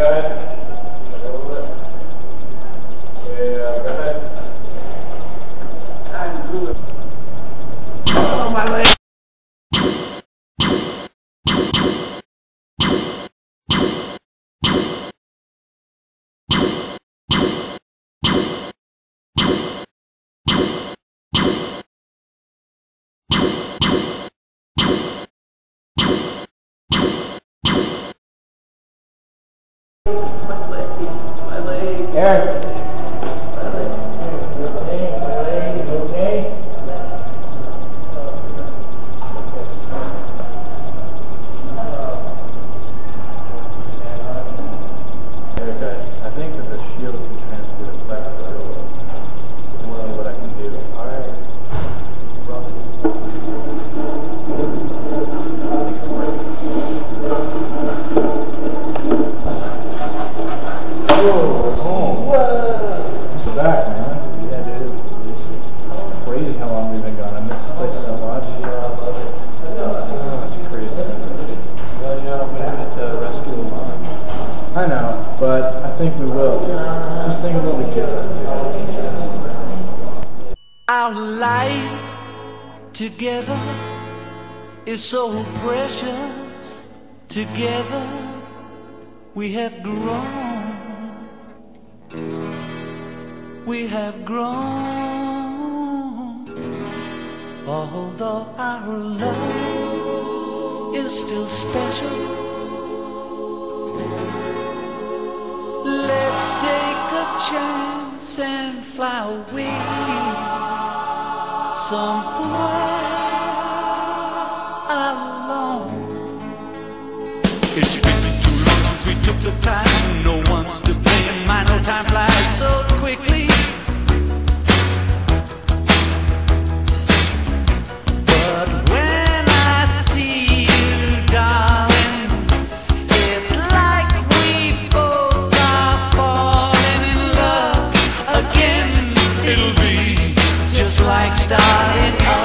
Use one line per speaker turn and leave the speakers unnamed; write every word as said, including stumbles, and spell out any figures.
got it? Yeah, go ahead. I'm good. Oh, my leg. My leg, my leg. Eric. My leg. You okay? My leg, you okay? Eric, I, I think that the shield can transport us back to the railroad. We'll see what I can do. Alright. I think it's working. Whoa, we're home. Whoa! It's back, man. Yeah, dude. It's crazy how long we've been gone. I miss this place so much. Yeah, I love it. Oh, it's crazy. Well, you know, we haven't uh, rescued the mom. I know, but I think we will. Just think of what we get to.
Our life together is so precious. Together we have grown. We have grown, although our love is still special. Let's take a chance and fly away somewhere alone. It's been too long since we took the time. No one's to blame. I know time flies so quickly. But when I see you, darling, it's like we both are falling in love again. It'll be just like starting over.